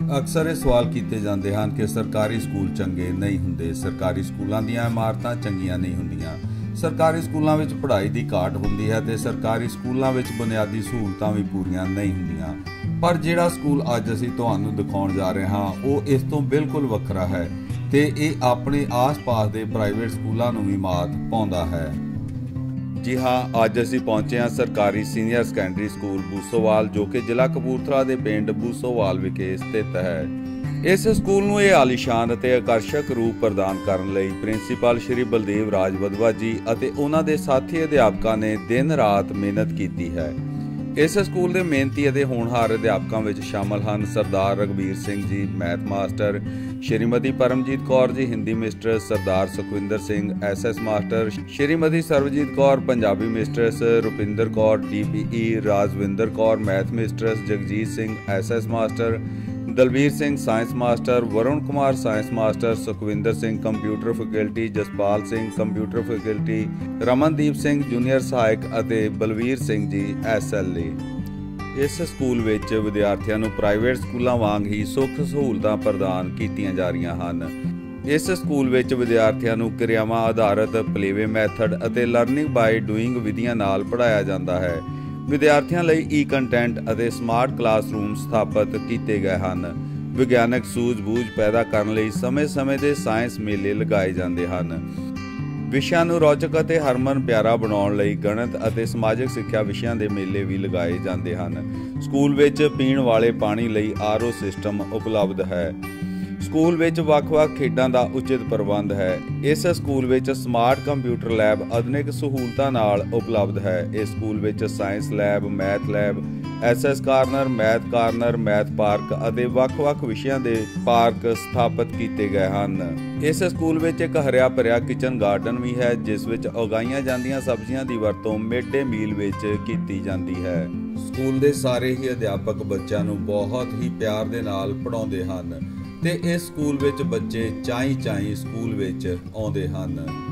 ਅਕਸਰ ਇਹ ਸਵਾਲ ਕੀਤੇ ਜਾਂਦੇ ਹਨ ਕਿ ਸਰਕਾਰੀ ਸਕੂਲ ਚੰਗੇ ਨਹੀਂ ਹੁੰਦੇ, ਸਰਕਾਰੀ ਸਕੂਲਾਂ ਦੀਆਂ ਇਮਾਰਤਾਂ ਚੰਗੀਆਂ ਨਹੀਂ ਹੁੰਦੀਆਂ, ਸਰਕਾਰੀ ਸਕੂਲਾਂ ਵਿੱਚ ਪੜ੍ਹਾਈ ਦੀ ਘਾਟ ਹੁੰਦੀ ਹੈ ਤੇ ਸਰਕਾਰੀ ਸਕੂਲਾਂ ਵਿੱਚ ਬੁਨਿਆਦੀ ਸਹੂਲਤਾਂ ਵੀ ਪੂਰੀਆਂ ਨਹੀਂ ਹੁੰਦੀਆਂ। ਪਰ ਜਿਹੜਾ ਸਕੂਲ ਅੱਜ ਅਸੀਂ ਤੁਹਾਨੂੰ ਦਿਖਾਉਣ ਜਾ ਰਹੇ ਹਾਂ ਉਹ ਇਸ ਤੋਂ ਬਿਲਕੁਲ ਵੱਖਰਾ ਹੈ ਤੇ ਇਹ ਆਪਣੇ ਆਸ-ਪਾਸ ਦੇ ਪ੍ਰਾਈਵੇਟ ਸਕੂਲਾਂ ਨੂੰ ਵੀ ਮਾਤ ਪਾਉਂਦਾ ਹੈ। ਜੀ ਹਾਂ, ਅੱਜ ਅਸੀਂ ਪਹੁੰਚੇ ਹਾਂ ਸਰਕਾਰੀ ਸੀਨੀਅਰ ਸੈਕੰਡਰੀ ਸਕੂਲ ਬੂਸੋਵਾਲ, ਜੋ ਕਿ ਜ਼ਿਲ੍ਹਾ ਕਪੂਰਥਲਾ ਦੇ ਪਿੰਡ ਬੂਸੋਵਾਲ ਵਿਖੇ ਸਥਿਤ ਹੈ। ਇਸ ਸਕੂਲ ਨੂੰ ਇਹ ਆਲੀਸ਼ਾਨ ਅਤੇ ਆਕਰਸ਼ਕ ਰੂਪ ਪ੍ਰਦਾਨ ਕਰਨ ਲਈ ਪ੍ਰਿੰਸੀਪਲ ਸ਼੍ਰੀ ਬਲਦੇਵ ਰਾਜ ਵਧਵਾ ਜੀ ਅਤੇ ਉਹਨਾਂ ਦੇ ਸਾਥੀ ਅਧਿਆਪਕਾਂ ਨੇ ਦਿਨ ਰਾਤ ਮਿਹਨਤ ਕੀਤੀ ਹੈ। ਇਸ ਸਕੂਲ ਦੇ ਮਿਹਨਤੀ ਅਤੇ ਹੋਣਹਾਰ ਅਧਿਆਪਕਾਂ ਵਿੱਚ ਸ਼ਾਮਲ ਹਨ ਸਰਦਾਰ Raghbir Singh ji math master, Shrimati Paramjit Kaur ji Hindi mistress, Sardar Sukhwinder Singh SS master, Shrimati Sarabjit Kaur Punjabi mistress, Rupinder Kaur DPE, Rajwinder Kaur math mistress, Jagjit Singh SS master, Dalbir Singh science master, Varun Kumar science master, Sukhwinder Singh computer faculty, Jaspal Singh computer faculty, Ramandeep Singh junior ਸਹਾਇਕ ਅਤੇ ਬਲਵੀਰ ਸਿੰਘ ਜੀ SLE। ਇਸ ਸਕੂਲ ਵਿੱਚ ਵਿਦਿਆਰਥੀਆਂ ਨੂੰ ਪ੍ਰਾਈਵੇਟ ਸਕੂਲਾਂ ਵਾਂਗ ਹੀ ਸੁੱਖ ਸਹੂਲਤਾਂ ਪ੍ਰਦਾਨ ਕੀਤੀਆਂ ਜਾ ਰਹੀਆਂ ਹਨ। ਇਸ ਸਕੂਲ ਵਿੱਚ ਵਿਦਿਆਰਥੀਆਂ ਨੂੰ ਕਿਰਿਆਵਾਂ ਆਧਾਰਿਤ ਪਲੇਵੇ ਮੈਥਡ ਅਤੇ ਲਰਨਿੰਗ ਬਾਈ ਡੂਇੰਗ ਵਿਧੀਆਂ ਨਾਲ ਪੜ੍ਹਾਇਆ ਜਾਂਦਾ ਹੈ। ਵਿਦਿਆਰਥੀਆਂ ਲਈ ਈ-ਕੰਟੈਂਟ ਅਤੇ ਸਮਾਰਟ ਕਲਾਸਰੂਮ ਸਥਾਪਿਤ ਕੀਤੇ ਗਏ ਹਨ। ਵਿਗਿਆਨਕ ਸੂਝ-ਬੂਝ ਪੈਦਾ ਕਰਨ ਲਈ ਸਮੇਂ-ਸਮੇਂ ਦੇ ਸਾਇੰਸ ਮੇਲੇ ਲਗਾਏ ਜਾਂਦੇ ਹਨ। ਵਿਸ਼ਿਆਂ ਨੂੰ ਰੌਚਕ ਅਤੇ ਹਰਮਨ ਪਿਆਰਾ ਬਣਾਉਣ ਲਈ ਗਣਿਤ ਅਤੇ ਸਮਾਜਿਕ ਸਿੱਖਿਆ ਵਿਸ਼ਿਆਂ ਦੇ ਮੇਲੇ ਵੀ ਲਗਾਏ ਜਾਂਦੇ ਹਨ। ਸਕੂਲ ਵਿੱਚ ਪੀਣ ਵਾਲੇ ਪਾਣੀ ਲਈ RO ਸਿਸਟਮ ਉਪਲਬਧ ਹੈ। ਸਕੂਲ ਵਿੱਚ ਵੱਖ-ਵੱਖ ਖੇਡਾਂ ਦਾ ਉਚਿਤ ਪ੍ਰਬੰਧ ਹੈ। ਇਸ ਸਕੂਲ ਵਿੱਚ ਸਮਾਰਟ ਕੰਪਿਊਟਰ ਲੈਬ ਆਧੁਨਿਕ ਸਹੂਲਤਾਂ ਨਾਲ ਉਪਲਬਧ ਹੈ। ਇਸ ਸਕੂਲ ਵਿੱਚ science lab, math lab, SS corner, math corner, math park ਅਤੇ ਵੱਖ-ਵੱਖ ਵਿਸ਼ਿਆਂ ਦੇ ਪਾਰਕ ਸਥਾਪਿਤ ਕੀਤੇ ਗਏ ਹਨ। ਇਸ ਸਕੂਲ ਵਿੱਚ ਇੱਕ ਹਰਿਆ ਭਰਿਆ ਕਿਚਨ ਗਾਰਡਨ ਵੀ ਹੈ, ਜਿਸ ਵਿੱਚ ਉਗਾਈਆਂ ਜਾਂਦੀਆਂ ਸਬਜ਼ੀਆਂ ਦੀ ਵਰਤੋਂ ਮਿਡ ਡੇ ਮੀਲ ਵਿੱਚ ਕੀਤੀ ਜਾਂਦੀ ਹੈ। ਸਕੂਲ ਦੇ ਸਾਰੇ ਹੀ ਅਧਿਆਪਕ ਬੱਚਿਆਂ ਨੂੰ ਬਹੁਤ ਹੀ ਪਿਆਰ ਦੇ ਨਾਲ ਪੜ੍ਹਾਉਂਦੇ ਹਨ ਤੇ ਇਸ ਸਕੂਲ ਵਿੱਚ ਬੱਚੇ ਚਾਈਂ ਸਕੂਲ ਵਿੱਚ ਆਉਂਦੇ ਹਨ।